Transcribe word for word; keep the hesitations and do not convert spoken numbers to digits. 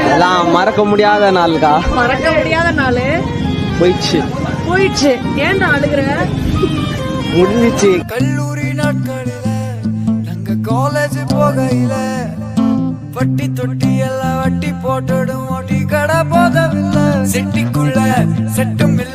எல்லாம் மறக்க முடியாத நாளுக்கா. மறக்க முடியாத நாள் போயிடுச்சு போயிடுச்சு. ஏன்டா அழுகுற? முடிஞ்சிச்சு. கல்லூரி நாட்களில நாங்க காலேஜ் போகையில வட்டி தொட்டி எல்லாம் வட்டி போட்டுடும் ஓட்டி கடை போதவில்லை. செட்டிக்குள்ள செட்டும்